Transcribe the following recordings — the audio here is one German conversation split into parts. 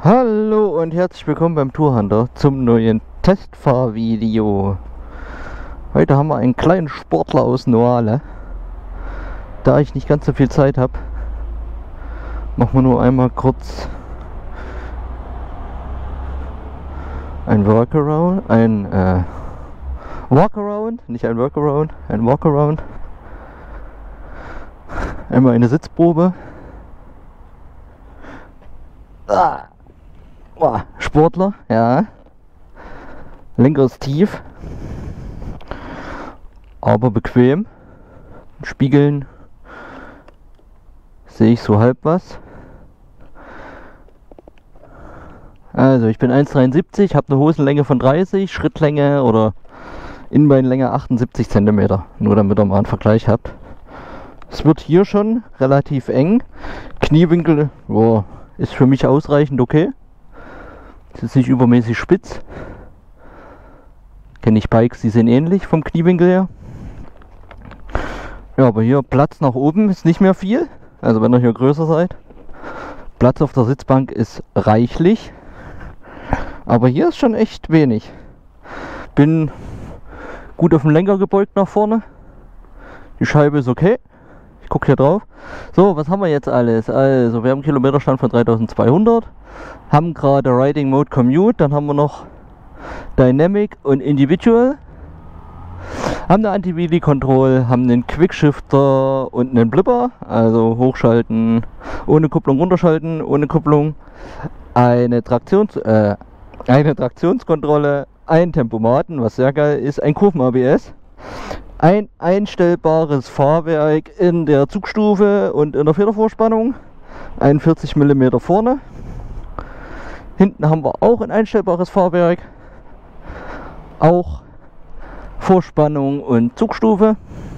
Hallo und herzlich willkommen beim Tourhunter zum neuen Testfahrvideo. Heute haben wir einen kleinen Sportler aus Noale. Da ich nicht ganz so viel Zeit habe, machen wir nur einmal kurz ein Walkaround, Walkaround, nicht ein Workaround, ein Walkaround. Einmal eine Sitzprobe. Sportler, ja. Lenker ist tief, aber bequem. Spiegeln sehe ich so halb was. Also ich bin 1,73, habe eine Hosenlänge von 30, Schrittlänge oder Innenbeinlänge 78 cm. Nur damit ihr mal einen Vergleich habt. Es wird hier schon relativ eng. Kniewinkel ist für mich ausreichend okay. Es ist nicht übermäßig spitz. Kenne ich Bikes, die sind ähnlich vom Kniewinkel her. Ja, aber hier Platz nach oben ist nicht mehr viel. Also wenn ihr hier größer seid. Platz auf der Sitzbank ist reichlich. Aber hier ist schon echt wenig. Bin gut auf den Lenker gebeugt nach vorne. Die Scheibe ist okay. Ich gucke hier drauf. So, was haben wir jetzt alles? Also, wir haben einen Kilometerstand von 3200. Haben gerade Riding Mode Commute. Dann haben wir noch Dynamic und Individual. Haben eine Anti-Wheelie Control. Haben einen Quickshifter und einen Blipper. Also hochschalten, ohne Kupplung, runterschalten, ohne Kupplung. Eine Traktionskontrolle. Ein Tempomaten, was sehr geil ist. Ein Kurven-ABS. Ein einstellbares Fahrwerk in der Zugstufe und in der Federvorspannung. 41 mm vorne. Hinten haben wir auch ein einstellbares Fahrwerk. Auch Vorspannung und Zugstufe.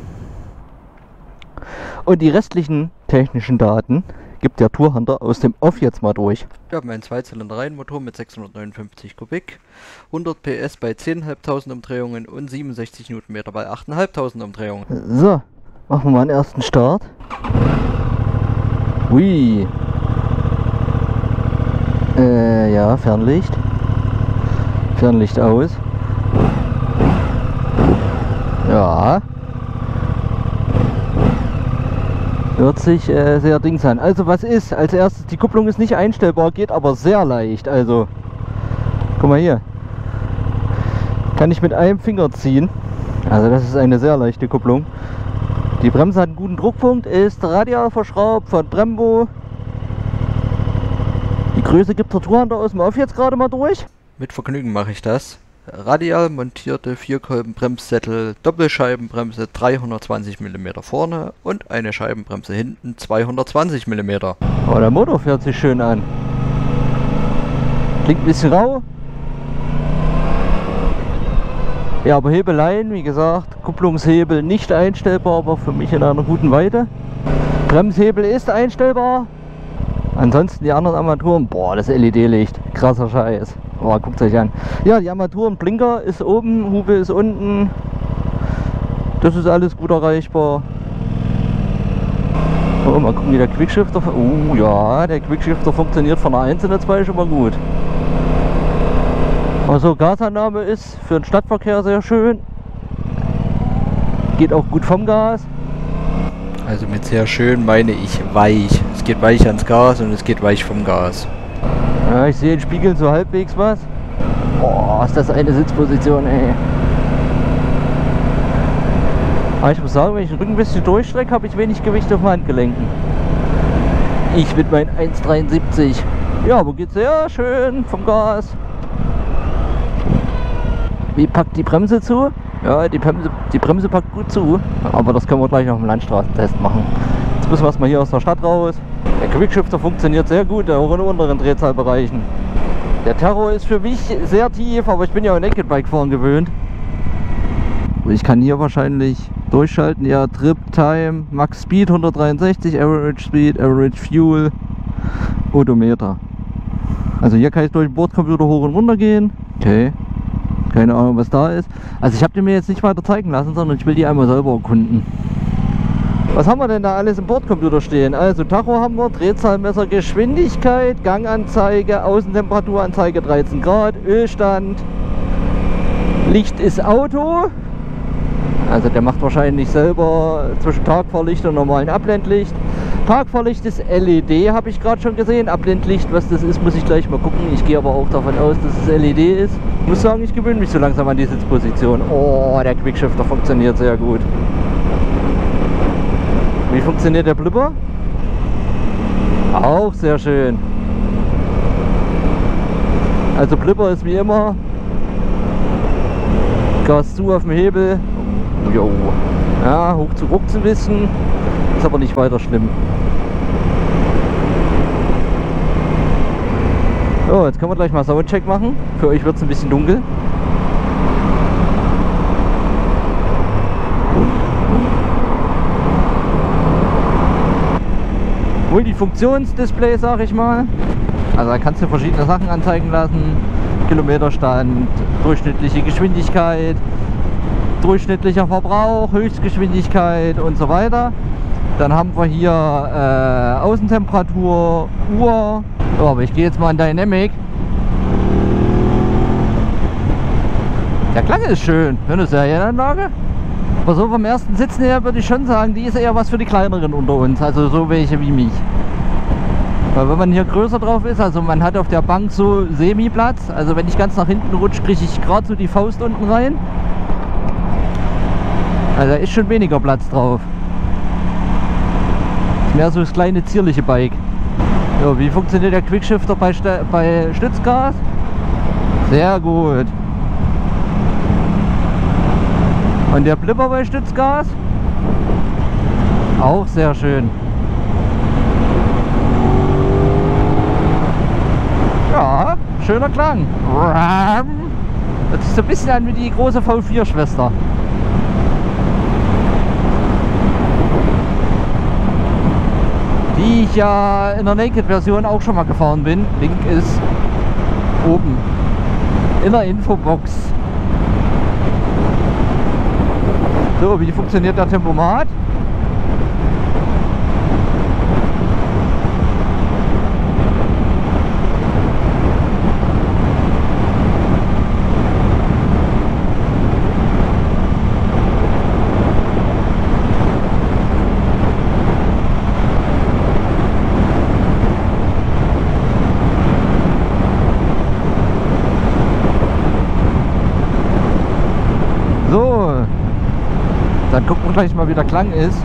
Und die restlichen technischen Daten gibt der Tourhunter aus dem Off jetzt mal durch. Wir haben einen Zweizylinder-Reihenmotor mit 659 Kubik, 100 PS bei 10.500 Umdrehungen und 67 Newtonmeter bei 8.500 Umdrehungen. So, machen wir mal einen ersten Start. Hui. Ja, Fernlicht. Fernlicht aus. Ja. Hört sich sehr dings an. Also was ist? Als erstes, die Kupplung ist nicht einstellbar, geht aber sehr leicht. Also, guck mal hier. Kann ich mit einem Finger ziehen. Also das ist eine sehr leichte Kupplung. Die Bremse hat einen guten Druckpunkt, ist radial verschraubt von Brembo. Die Größe gibt der Tourhunter aus dem Off jetzt gerade mal durch. Mit Vergnügen mache ich das. Radial montierte Vierkolben-Bremssättel, Doppelscheibenbremse 320 mm vorne und eine Scheibenbremse hinten 220 mm. Oh, der Motor fährt sich schön an. Klingt ein bisschen rau. Ja, aber Hebeleien, wie gesagt, Kupplungshebel nicht einstellbar, aber für mich in einer guten Weite. Bremshebel ist einstellbar. Ansonsten die anderen Armaturen, boah, das LED-Licht, krasser Scheiß. Oh, guckt euch an. Ja, die Armaturen, Blinker ist oben, Hupe ist unten. Das ist alles gut erreichbar. Oh, mal gucken, wie der Quickshifter. Oh ja, der Quickshifter funktioniert von der 1 in der 2 schon mal gut. Also Gasannahme ist für den Stadtverkehr sehr schön. Geht auch gut vom Gas. Also mit sehr schön meine ich weich. Es geht weich ans Gas und es geht weich vom Gas. Ja, ich sehe in Spiegeln so halbwegs was. Boah, ist das eine Sitzposition, ey. Aber ich muss sagen, wenn ich den Rücken ein bisschen durchstrecke, habe ich wenig Gewicht auf den Handgelenken. Ich mit meinen 1,73. Ja, aber geht sehr schön vom Gas. Wie packt die Bremse zu? Ja, die Bremse packt gut zu. Aber das können wir gleich auf dem Landstraßentest machen. Jetzt müssen wir erstmal hier aus der Stadt raus. Der Quickshifter funktioniert sehr gut, auch in unteren Drehzahlbereichen. Der Terror ist für mich sehr tief, aber ich bin ja auch Naked Bike fahren gewöhnt. Ich kann hier wahrscheinlich durchschalten, ja, Trip Time, Max Speed 163, Average Speed, Average Fuel, Odometer. Also hier kann ich durch den Bordcomputer hoch und runter gehen. Okay, keine Ahnung was da ist. Also ich habe die mir jetzt nicht weiter zeigen lassen, sondern ich will die einmal selber erkunden. Was haben wir denn da alles im Bordcomputer stehen? Also Tacho haben wir, Drehzahlmesser, Geschwindigkeit, Ganganzeige, Außentemperaturanzeige 13 Grad, Ölstand, Licht ist Auto. Also der macht wahrscheinlich selber zwischen Tagfahrlicht und normalen Abblendlicht. Tagfahrlicht ist LED, habe ich gerade schon gesehen. Abblendlicht, was das ist, muss ich gleich mal gucken. Ich gehe aber auch davon aus, dass es LED ist. Ich muss sagen, ich gewöhne mich so langsam an die Sitzposition. Oh, der Quickshifter funktioniert sehr gut. Wie funktioniert der Blipper? Auch sehr schön. Also Blipper ist wie immer Gas zu auf dem Hebel. Jo. Ja, hoch zu ruck zu wissen. Ist aber nicht weiter schlimm. So, jetzt können wir gleich mal Soundcheck machen. Für euch wird es ein bisschen dunkel. Multifunktionsdisplay, sag ich mal. Also da kannst du verschiedene Sachen anzeigen lassen. Kilometerstand, durchschnittliche Geschwindigkeit, durchschnittlicher Verbrauch, Höchstgeschwindigkeit und so weiter. Dann haben wir hier Außentemperatur, Uhr. So, aber ich gehe jetzt mal in Dynamic. Der Klang ist schön für eine Serienanlage. Aber so vom ersten Sitzen her würde ich schon sagen, die ist eher was für die kleineren unter uns, also so welche wie mich. Weil wenn man hier größer drauf ist, also man hat auf der Bank so Semi-Platz, also wenn ich ganz nach hinten rutsche, kriege ich gerade so die Faust unten rein. Also da ist schon weniger Platz drauf. Ist mehr so das kleine zierliche Bike. So, wie funktioniert der Quickshifter bei Stützgas? Sehr gut. Und der Blipper bei Stützgas? Auch sehr schön. Ja, schöner Klang. Das ist so ein bisschen an wie die große V4-Schwester. Die ich ja in der Naked-Version auch schon mal gefahren bin. Link ist oben in der Infobox. So, wie funktioniert der Tempomat? Dann gucken wir gleich mal, wie der Klang ist.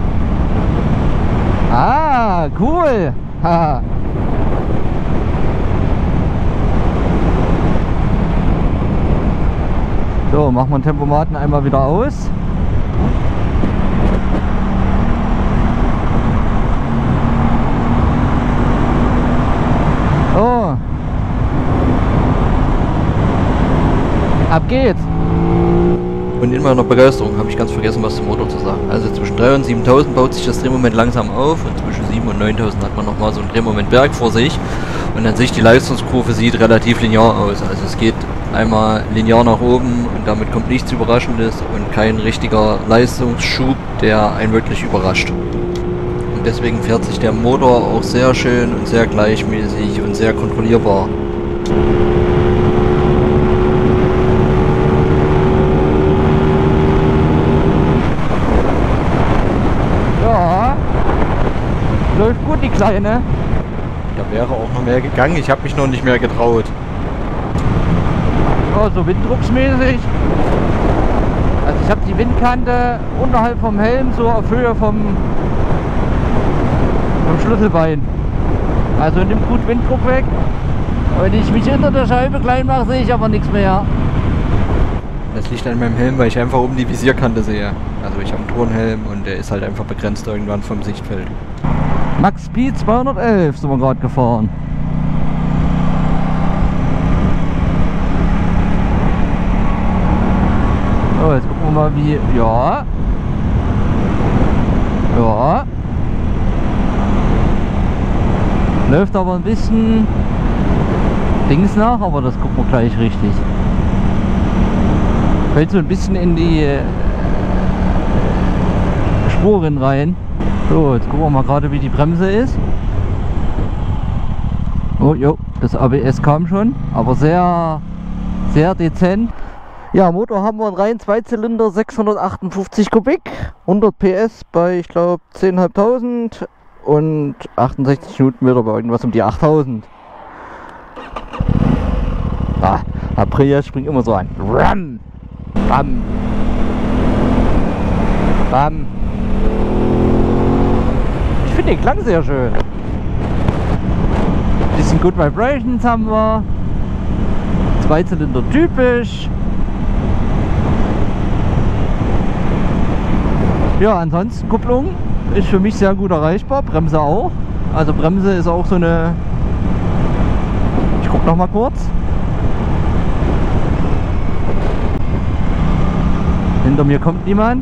Ah, cool. Haha. So, machen wir den Tempomaten einmal wieder aus. Oh. Ab geht's. Und in meiner Begeisterung habe ich ganz vergessen, was zum Motor zu sagen. Also zwischen 3.000 und 7.000 baut sich das Drehmoment langsam auf und zwischen 7.000 und 9.000 hat man nochmal so ein Drehmomentberg vor sich. Und an sich die Leistungskurve sieht relativ linear aus. Also es geht einmal linear nach oben und damit kommt nichts Überraschendes und kein richtiger Leistungsschub, der einen wirklich überrascht. Und deswegen fährt sich der Motor auch sehr schön und sehr gleichmäßig und sehr kontrollierbar. Läuft gut, die Kleine. Da wäre auch noch mehr gegangen, ich habe mich noch nicht mehr getraut. Ja, so winddrucksmäßig. Also ich habe die Windkante unterhalb vom Helm, so auf Höhe vom Schlüsselbein. Also nimmt gut Winddruck weg. Wenn ich mich hinter der Scheibe klein mache, sehe ich aber nichts mehr. Das liegt an meinem Helm, weil ich einfach oben die Visierkante sehe. Also ich habe einen Turnhelm und der ist halt einfach begrenzt irgendwann vom Sichtfeld. Max Speed 211 sind wir gerade gefahren. So, jetzt gucken wir mal wie... Ja. Ja. Läuft aber ein bisschen links nach, aber das gucken wir gleich richtig. Fällt so ein bisschen in die Spuren rein. So, jetzt gucken wir mal gerade, wie die Bremse ist. Oh, jo, das ABS kam schon, aber sehr, sehr dezent. Ja, Motor haben wir einen reinen Zweizylinder, 658 Kubik, 100 PS bei, ich glaube, 10.500 und 68 Newtonmeter bei irgendwas um die 8.000. Ah, Aprilia springt immer so an. Ram! Bam! Bam! Ich finde den Klang sehr schön. Bisschen Good Vibrations haben wir. Zweizylinder typisch. Ja, ansonsten Kupplung ist für mich sehr gut erreichbar. Bremse auch. Also Bremse ist auch so eine... Ich guck noch mal kurz. Hinter mir kommt niemand.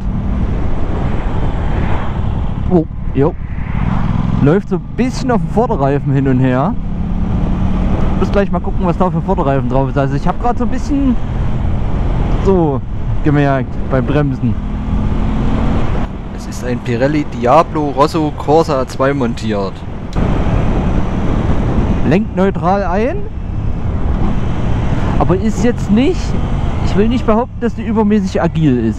Oh, jo. Läuft so ein bisschen auf dem Vorderreifen hin und her. Ich muss gleich mal gucken, was da für Vorderreifen drauf ist. Also ich habe gerade so ein bisschen so gemerkt beim Bremsen. Es ist ein Pirelli Diablo Rosso Corsa 2 montiert. Lenkt neutral ein, aber ist jetzt nicht, ich will nicht behaupten, dass die übermäßig agil ist.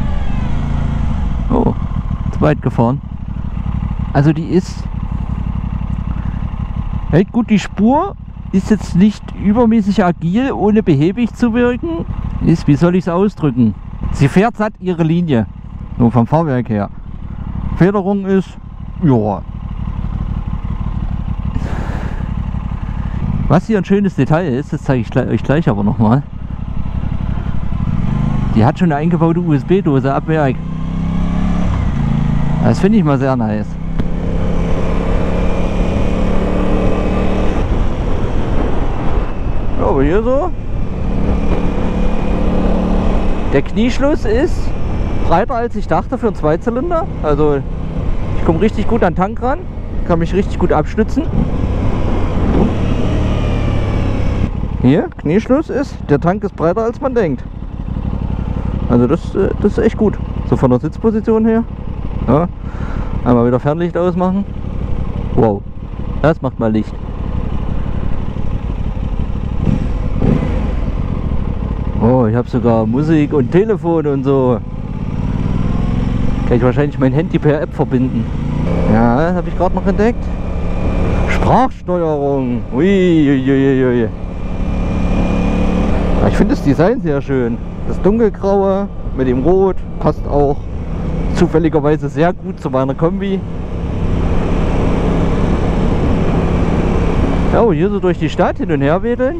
Oh, zu weit gefahren. Also die ist, hält gut die Spur, ist jetzt nicht übermäßig agil, ohne behäbig zu wirken. Ist, wie soll ich es ausdrücken? Sie fährt satt ihre Linie, nur vom Fahrwerk her. Federung ist, ja. Was hier ein schönes Detail ist, das zeige ich euch gleich aber nochmal. Die hat schon eine eingebaute USB-Dose ab Werk. Das finde ich mal sehr nice. Ja, aber hier so. Der Knieschluss ist breiter als ich dachte für einen Zweizylinder. Also ich komme richtig gut an den Tank ran. Kann mich richtig gut abstützen. Hier, Knieschluss ist, der Tank ist breiter als man denkt. Also das ist echt gut. So von der Sitzposition her. Ja. Einmal wieder Fernlicht ausmachen. Wow, das macht mal Licht. Oh, ich habe sogar Musik und Telefon und so. Kann ich wahrscheinlich mein Handy per App verbinden. Ja, das habe ich gerade noch entdeckt. Sprachsteuerung. Uiuiuiui. Ich finde das Design sehr schön. Das dunkelgraue mit dem Rot passt auch zufälligerweise sehr gut zu meiner Kombi. Ja, und hier so durch die Stadt hin und her wedeln.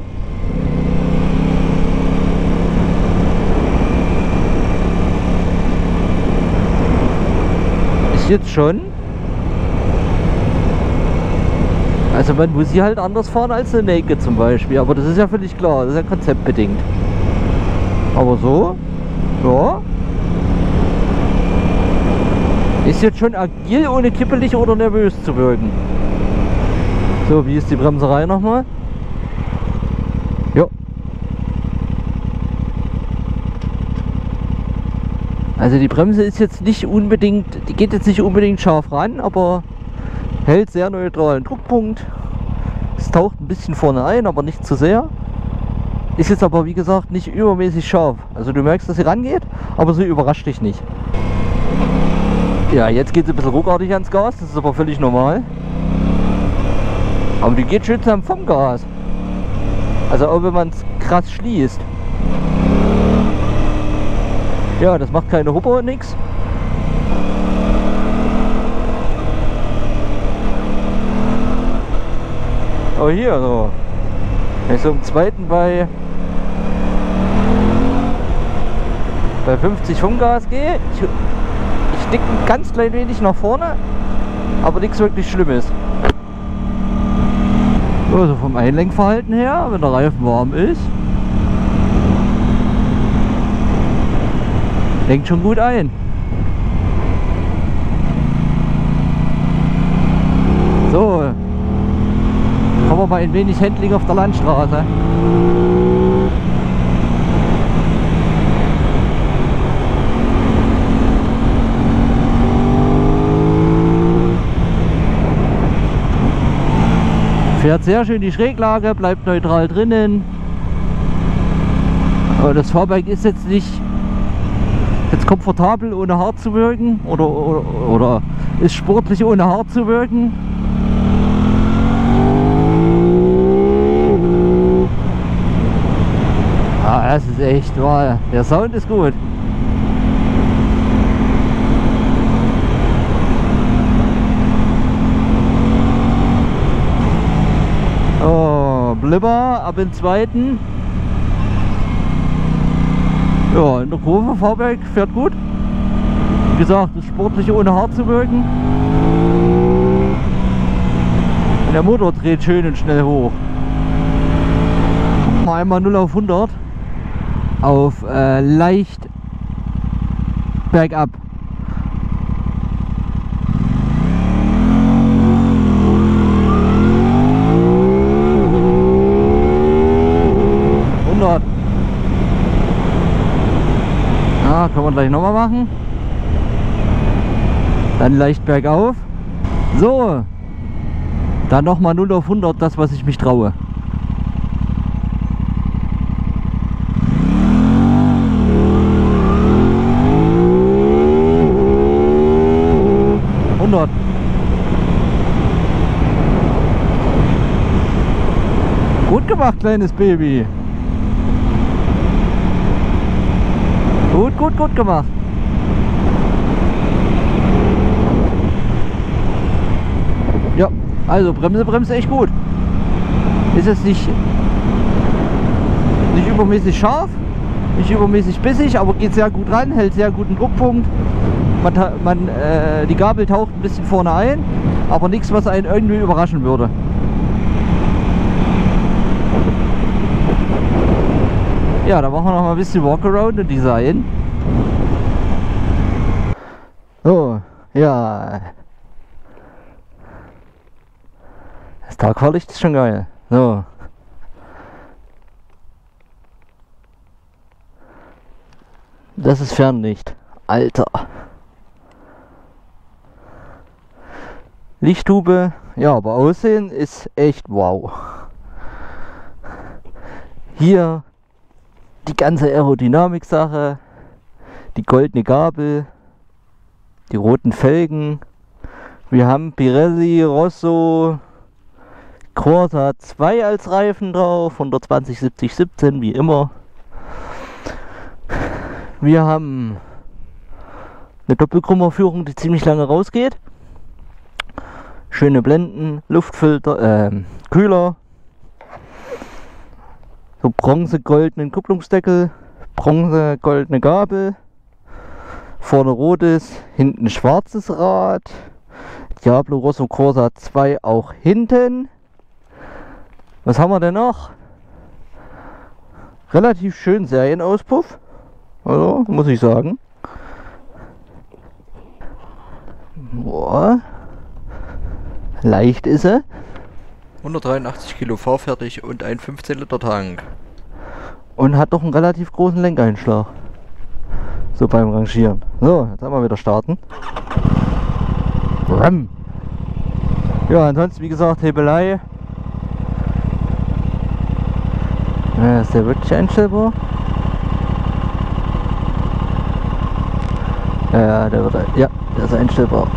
Ist jetzt schon. Also man muss sie halt anders fahren als eine Naked zum Beispiel, aber das ist ja völlig klar, das ist ja konzeptbedingt. Aber so, ja. Ist jetzt schon agil, ohne kippelig oder nervös zu wirken. So, wie ist die Bremserei nochmal? Jo. Also die Bremse ist jetzt nicht unbedingt, die geht jetzt nicht unbedingt scharf ran, aber hält sehr neutralen Druckpunkt. Es taucht ein bisschen vorne ein, aber nicht zu sehr. Ist jetzt aber wie gesagt nicht übermäßig scharf. Also du merkst, dass sie rangeht, aber sie überrascht dich nicht. Ja, jetzt geht sie ein bisschen ruckartig ans Gas, das ist aber völlig normal. Aber die geht schön zusammen vom Gas. Also auch wenn man es krass schließt. Ja, das macht keine Hupper und nix. Oh hier so. Wenn ich so im zweiten bei 50 vom Gas gehe, ich stick ein ganz klein wenig nach vorne, aber nichts wirklich Schlimmes. So, also vom Einlenkverhalten her, wenn der Reifen warm ist, lenkt schon gut ein. So, kommen wir mal ein wenig Handling auf der Landstraße. Fährt sehr schön die Schräglage, bleibt neutral drinnen. Aber das Fahrwerk ist jetzt nicht jetzt komfortabel ohne hart zu wirken oder ist sportlich ohne hart zu wirken. Ah, das ist echt wow. Der Sound ist gut. Oh, Blipper ab in zweiten. Ja, in der Kurve Fahrwerk fährt gut. Wie gesagt, das Sportliche ohne hart zu wirken. Und der Motor dreht schön und schnell hoch. Gucken wir einmal 0 auf 100 auf leicht bergab. Ja, können wir gleich nochmal machen. Dann leicht bergauf. So. Dann nochmal 0 auf 100, das was ich mich traue. Gut gemacht, kleines Baby. Gut gemacht. Ja, also Bremse echt gut. Ist jetzt nicht übermäßig scharf, nicht übermäßig bissig, aber geht sehr gut ran, hält sehr guten Druckpunkt. Die Gabel taucht ein bisschen vorne ein, aber nichts, was einen irgendwie überraschen würde. Ja, da machen wir noch mal ein bisschen Walkaround und Design. So, ja. Das Tagfahrlicht ist schon geil. So. Das ist Fernlicht. Alter. Lichttube, ja, aber Aussehen ist echt wow. Hier die ganze Aerodynamik-Sache, die goldene Gabel, die roten Felgen. Wir haben Pirelli, Rosso, Corsa 2 als Reifen drauf, 120, 70, 17, wie immer. Wir haben eine Doppelkrummerführung, die ziemlich lange rausgeht. Schöne Blenden, Luftfilter, Kühler. So bronze-goldenen Kupplungsdeckel, bronze-goldene Gabel. Vorne rotes, hinten schwarzes Rad. Diablo Rosso Corsa 2 auch hinten. Was haben wir denn noch? Relativ schön Serienauspuff. Also, muss ich sagen. Boah. Leicht ist er. 183 Kilo fahrfertig und ein 15 Liter Tank. Und hat doch einen relativ großen Lenkeinschlag. So beim Rangieren. So, jetzt einmal wieder starten. Ram. Ja, ansonsten wie gesagt Hebelei. Ja, ist der wirklich einstellbar? Ja, der ist einstellbar.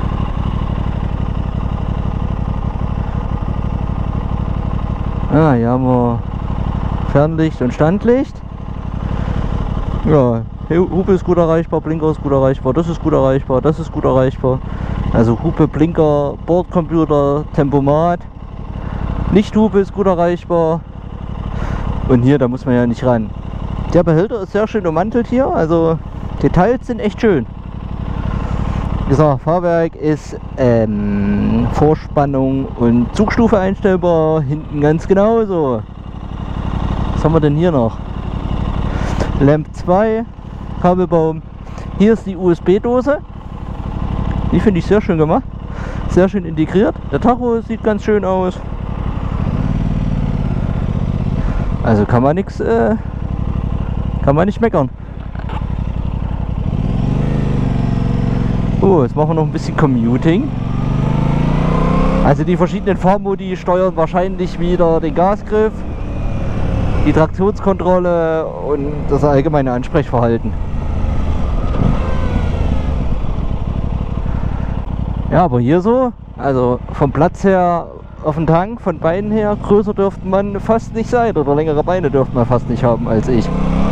Ah, hier haben wir Fernlicht und Standlicht. Ja, Hupe ist gut erreichbar, Blinker ist gut erreichbar, das ist gut erreichbar, das ist gut erreichbar. Also Hupe, Blinker, Bordcomputer, Tempomat. Lichthupe ist gut erreichbar. Und hier, da muss man ja nicht ran. Der Behälter ist sehr schön ummantelt hier, also Details sind echt schön. Wie gesagt, Fahrwerk ist Vorspannung und Zugstufe einstellbar, hinten ganz genauso. Was haben wir denn hier noch? Lamp 2, Kabelbaum. Hier ist die USB-Dose. Die finde ich sehr schön gemacht. Sehr schön integriert. Der Tacho sieht ganz schön aus. Also kann man nichts, kann man nicht meckern. Oh, jetzt machen wir noch ein bisschen Commuting. Also die verschiedenen Fahrmodi steuern wahrscheinlich wieder den Gasgriff, die Traktionskontrolle und das allgemeine Ansprechverhalten. Ja, aber hier so, also vom Platz her auf dem Tank, von Beinen her, größer dürfte man fast nicht sein oder längere Beine dürfte man fast nicht haben als ich.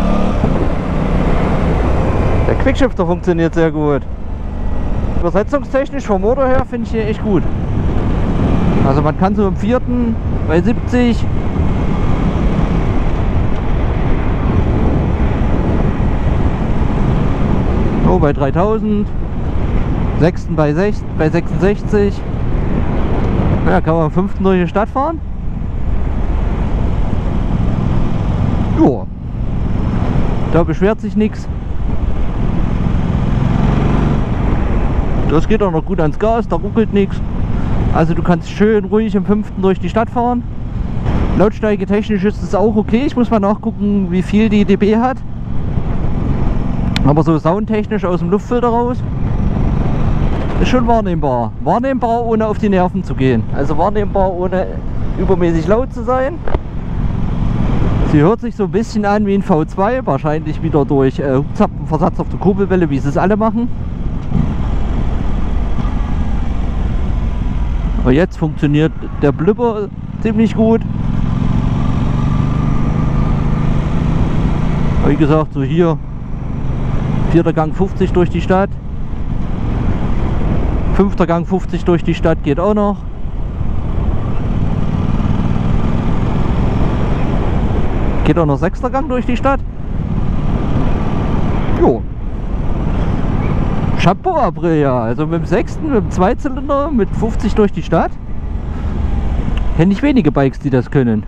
Der Quickshifter funktioniert sehr gut. Übersetzungstechnisch vom Motor her finde ich hier echt gut. Also man kann so im vierten bei 70 bei 3000, sechsten bei 66. Ja, kann man am 5. durch die Stadt fahren. Ja, da beschwert sich nichts. Das geht auch noch gut ans Gas, da ruckelt nichts. Also du kannst schön ruhig im 5. durch die Stadt fahren. Lautstärke technisch ist es auch okay. Ich muss mal nachgucken, wie viel die dB hat. Aber so soundtechnisch aus dem Luftfilter raus ist schon wahrnehmbar. Wahrnehmbar, ohne auf die Nerven zu gehen. Also wahrnehmbar, ohne übermäßig laut zu sein. Sie hört sich so ein bisschen an wie ein V2. Wahrscheinlich wieder durch Hubzapfenversatz auf der Kurbelwelle, wie sie es alle machen. Aber jetzt funktioniert der Blipper ziemlich gut. Wie gesagt, so hier 4. Gang 50 durch die Stadt. 5. Gang 50 durch die Stadt geht auch noch. Geht auch noch 6. Gang durch die Stadt. Jo. Chapeau April, ja. Also mit dem 6., mit dem Zweizylinder, mit 50 durch die Stadt. Kenne ich wenige Bikes, die das können.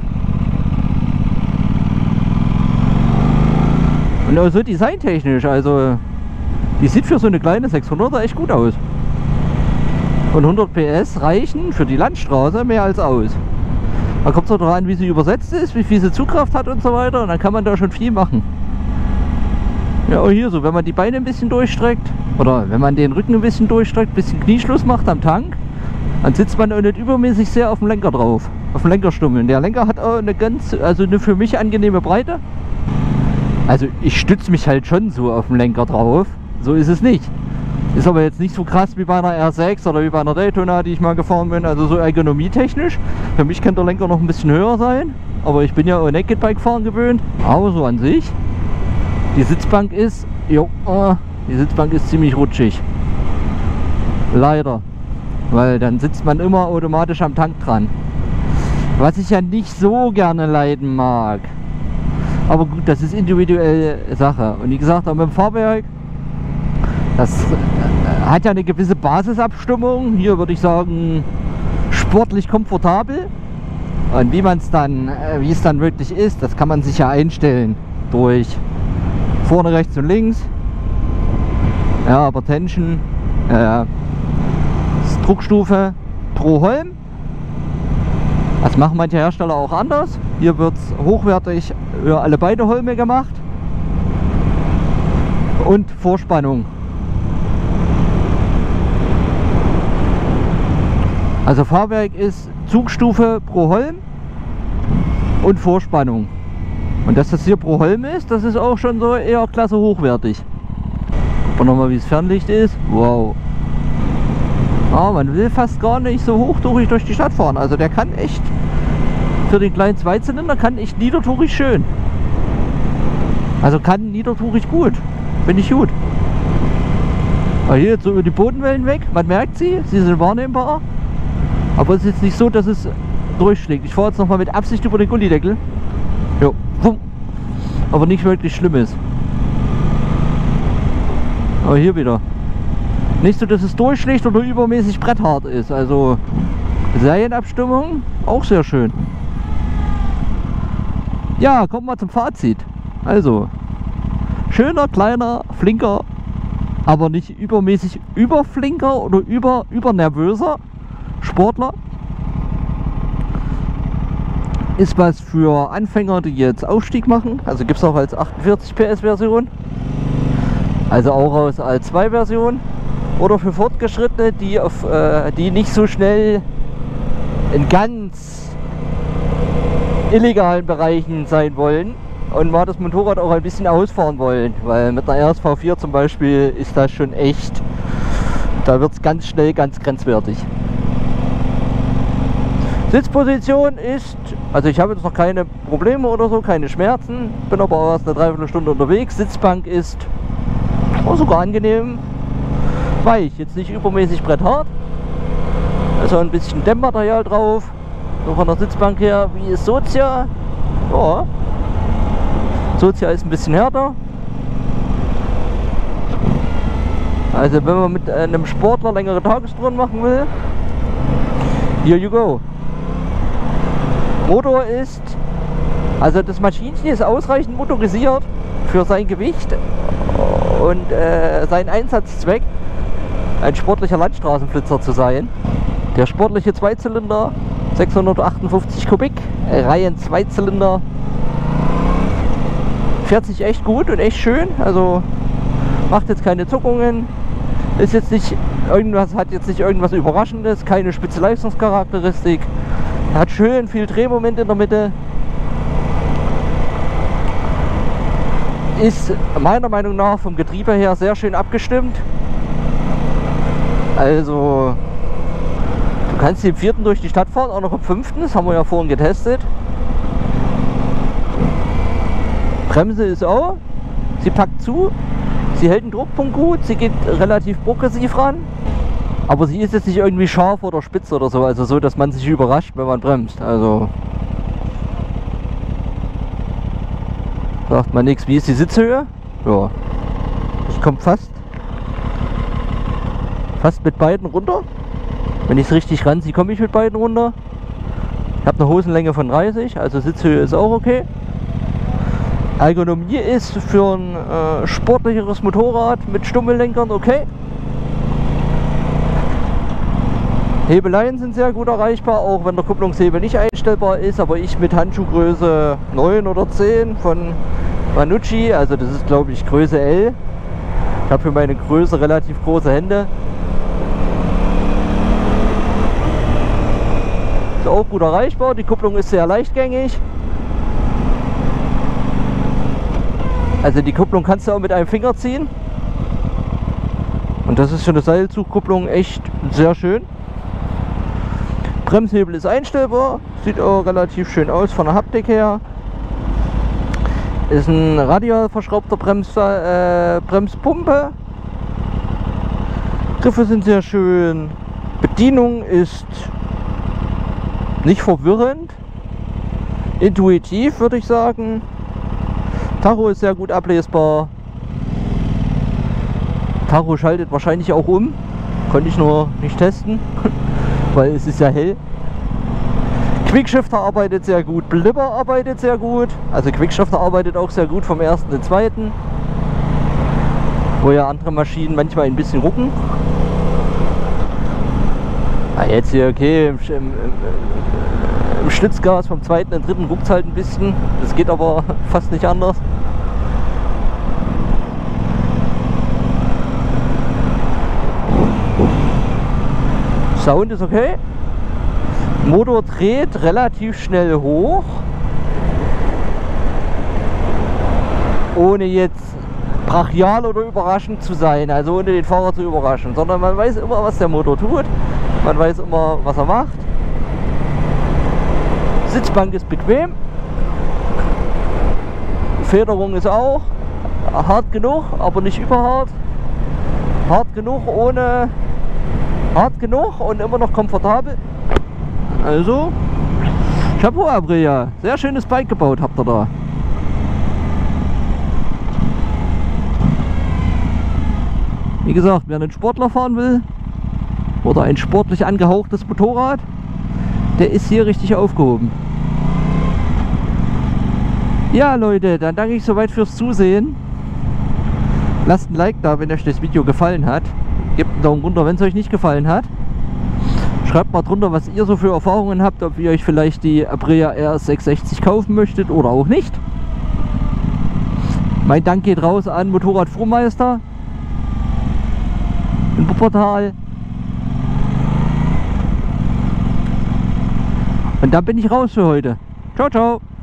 Und auch so designtechnisch, also die sieht für so eine kleine 600er echt gut aus. Und 100 PS reichen für die Landstraße mehr als aus. Da kommt es auch darauf an, wie sie übersetzt ist, wie viel sie Zugkraft hat und so weiter. Und dann kann man da schon viel machen. Ja, auch hier so, wenn man die Beine ein bisschen durchstreckt oder wenn man den Rücken ein bisschen durchstreckt, ein bisschen Knieschluss macht am Tank, dann sitzt man auch nicht übermäßig sehr auf dem Lenker drauf, auf dem Lenkerstummel. Der Lenker hat auch eine eine für mich angenehme Breite. Also ich stütze mich halt schon so auf dem Lenker drauf, so ist es nicht. Ist aber jetzt nicht so krass wie bei einer R6 oder wie bei einer Daytona, die ich mal gefahren bin, also so ergonomietechnisch. Für mich kann der Lenker noch ein bisschen höher sein, aber ich bin ja auch Naked Bike fahren gewöhnt. Aber so an sich, die Sitzbank ist, die Sitzbank ist ziemlich rutschig. Leider, weil dann sitzt man immer automatisch am Tank dran. Was ich ja nicht so gerne leiden mag. Aber gut, das ist individuelle Sache. Und wie gesagt, auch mit dem Fahrwerk, das hat ja eine gewisse Basisabstimmung. Hier würde ich sagen, sportlich komfortabel. Und wie es dann wirklich ist, das kann man sich ja einstellen. Durch vorne rechts und links. Ja, aber Tension, Druckstufe pro Holm. Das machen manche Hersteller auch anders. Hier wird es hochwertig für alle beide Holme gemacht. Und Vorspannung. Also Fahrwerk ist Zugstufe pro Holm und Vorspannung. Und dass das hier pro Holm ist, das ist auch schon so eher klasse hochwertig. Gucken wir nochmal, wie das Fernlicht ist. Wow. Ja, man will fast gar nicht so hochtourig durch die Stadt fahren. Also der kann echt, für den kleinen Zweizylinder, kann echt niedertourig schön. Also kann niedertourig gut. Finde ich gut. Aber hier jetzt so über die Bodenwellen weg. Man merkt sie sind wahrnehmbar. Aber es ist jetzt nicht so, dass es durchschlägt. Ich fahre jetzt nochmal mit Absicht über den Gullideckel. Jo. Aber nicht wirklich Schlimmes. Aber hier wieder. Nicht so, dass es durchschlägt oder übermäßig bretthart ist. Also Serienabstimmung auch sehr schön. Ja, kommen wir zum Fazit. Also schöner, kleiner, flinker, aber nicht übermäßig überflinker oder übernervöser Sportler. Ist was für Anfänger, die jetzt Aufstieg machen. Also gibt es auch als 48 PS Version. Also auch als 2 Version. oder für Fortgeschrittene, die nicht so schnell in ganz illegalen Bereichen sein wollen und mal das Motorrad auch ein bisschen ausfahren wollen, weil mit einer RSV4 zum Beispiel ist das schon echt, da wird es ganz schnell ganz grenzwertig. Sitzposition ist, also ich habe jetzt noch keine Probleme oder so, keine Schmerzen, bin aber auch erst eine Dreiviertelstunde unterwegs. Sitzbank ist sogar angenehm weich, jetzt nicht übermäßig bretthart, also ein bisschen Dämmmaterial drauf, so von der Sitzbank her wie ist Socia, ja. Socia ist ein bisschen härter, also wenn man mit einem Sportler längere Tagestouren machen will, here you go. Motor ist, also das Maschinchen ist ausreichend motorisiert für sein Gewicht und seinen Einsatzzweck, ein sportlicher Landstraßenflitzer zu sein. Der sportliche Zweizylinder, 658 Kubik, Reihen Zweizylinder, fährt sich echt gut und echt schön, also macht jetzt keine Zuckungen, ist jetzt nicht irgendwas, hat jetzt nicht irgendwas Überraschendes, keine spitze Leistungscharakteristik. Er hat schön viel Drehmoment in der Mitte. Ist meiner Meinung nach vom Getriebe her sehr schön abgestimmt. Also du kannst im 4. durch die Stadt fahren, auch noch im 5. Das haben wir ja vorhin getestet. Bremse ist auch. Sie packt zu. Sie hält den Druckpunkt gut. Sie geht relativ progressiv ran. Aber sie ist jetzt nicht irgendwie scharf oder spitz oder so, also so, dass man sich überrascht, wenn man bremst. Also sagt man nichts. Wie ist die Sitzhöhe? Ja, ich komme fast mit beiden runter. Wenn ich es richtig ranziehe, komme ich mit beiden runter. Ich habe eine Hosenlänge von 30, also Sitzhöhe ist auch okay. Ergonomie ist für ein sportlicheres Motorrad mit Stummellenkern okay. Hebeleien sind sehr gut erreichbar, auch wenn der Kupplungshebel nicht einstellbar ist, aber ich mit Handschuhgröße 9 oder 10 von Manucci, also das ist glaube ich Größe L. Ich habe für meine Größe relativ große Hände. Ist auch gut erreichbar, die Kupplung ist sehr leichtgängig. Also die Kupplung kannst du auch mit einem Finger ziehen. Und das ist für eine Seilzugkupplung echt sehr schön. Bremshebel ist einstellbar, sieht auch relativ schön aus von der Haptik her. Ist ein radial verschraubter Bremspumpe. Griffe sind sehr schön. Bedienung ist nicht verwirrend. Intuitiv würde ich sagen. Tacho ist sehr gut ablesbar. Tacho schaltet wahrscheinlich auch um. Konnte ich nur nicht testen. Weil es ist ja hell. Quickshifter arbeitet sehr gut, Blipper arbeitet sehr gut. Also Quickshifter arbeitet auch sehr gut vom 1. in den 2. Wo ja andere Maschinen manchmal ein bisschen rucken. Jetzt hier okay, im Schlitzgas vom 2. in den 3. ruckt es halt ein bisschen. Das geht aber fast nicht anders. Sound ist okay. Motor dreht relativ schnell hoch. Ohne jetzt brachial oder überraschend zu sein, also ohne den Fahrer zu überraschen, sondern man weiß immer, was der Motor tut. Man weiß immer, was er macht. Sitzbank ist bequem. Federung ist auch hart genug, aber nicht überhart. Hart genug ohne... Hart genug und immer noch komfortabel. Also, Chapeau Aprilia. Sehr schönes Bike gebaut habt ihr da. Wie gesagt, wer einen Sportler fahren will oder ein sportlich angehauchtes Motorrad, der ist hier richtig aufgehoben. Ja Leute, dann danke ich soweit fürs Zusehen. Lasst ein Like da, wenn euch das Video gefallen hat. Gebt einen Daumen runter, wenn es euch nicht gefallen hat. Schreibt mal drunter, was ihr so für Erfahrungen habt, ob ihr euch vielleicht die Aprilia RS 660 kaufen möchtet oder auch nicht. Mein Dank geht raus an Motorrad Frohmeister in Wuppertal. Und dann bin ich raus für heute. Ciao, ciao.